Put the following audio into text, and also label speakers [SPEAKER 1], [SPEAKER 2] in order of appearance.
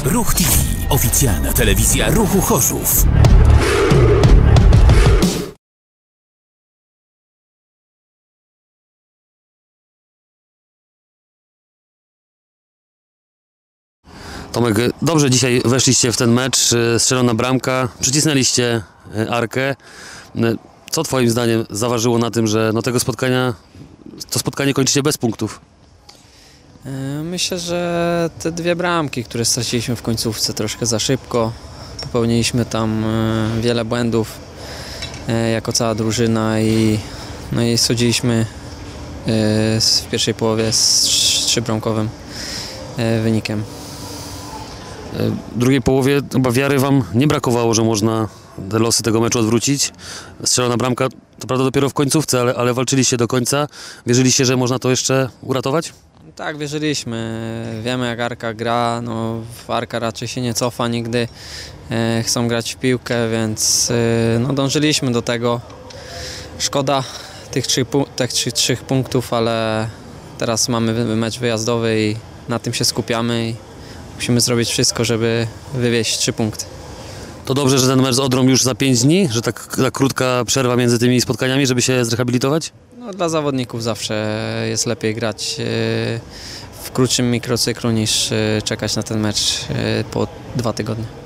[SPEAKER 1] Ruch TV. Oficjalna telewizja Ruchu Chorzów.
[SPEAKER 2] Tomek, dobrze dzisiaj weszliście w ten mecz, strzelona bramka, przycisnęliście Arkę. Co twoim zdaniem zaważyło na tym, że to spotkanie kończycie bez punktów?
[SPEAKER 3] Myślę, że te dwie bramki, które straciliśmy w końcówce troszkę za szybko. Popełniliśmy tam wiele błędów jako cała drużyna i schodziliśmy w pierwszej połowie z 3-bramkowym wynikiem.
[SPEAKER 2] W drugiej połowie chyba wiary wam nie brakowało, że można te losy tego meczu odwrócić. Strzelona bramka, to prawda dopiero w końcówce, ale walczyliście do końca. Wierzyliście, że można to jeszcze uratować?
[SPEAKER 3] Tak, wierzyliśmy. Wiemy, jak Arka gra. Arka raczej się nie cofa nigdy. Chcą grać w piłkę, więc dążyliśmy do tego. Szkoda tych trzech punktów, ale teraz mamy mecz wyjazdowy i na tym się skupiamy i musimy zrobić wszystko, żeby wywieźć 3 punkty.
[SPEAKER 2] To dobrze, że ten mecz z Odrą już za 5 dni, że tak krótka przerwa między tymi spotkaniami, żeby się zrehabilitować?
[SPEAKER 3] Dla zawodników zawsze jest lepiej grać w krótszym mikrocyklu niż czekać na ten mecz po 2 tygodnie.